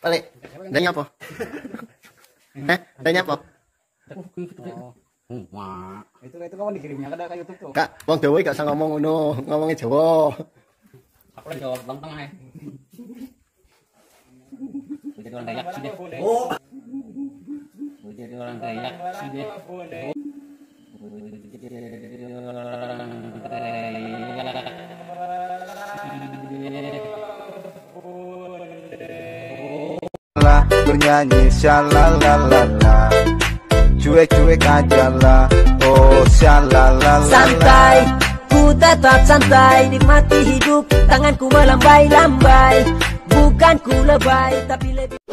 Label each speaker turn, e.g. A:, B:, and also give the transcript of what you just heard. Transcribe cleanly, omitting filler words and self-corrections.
A: Balik. Danya apa? Danya apa?
B: Wah, itu kawan dikirimnya ke YouTube tuh.
A: Kak, wong Jawa gak usah ngomong ngono, ngomongnya Jawa.
B: Aku lagi jawab Bang Tengah ya. Jadi orang Dayak sih deh.
A: Oh.
B: Jadi orang Dayak sih deh.
C: Bernyanyi shalalalala, cuek-cuek aja lah, oh shalalalala.
D: Santai, ku tetap santai, nikmati hidup, tanganku melambai-lambai. Bukan ku lebay, tapi lebih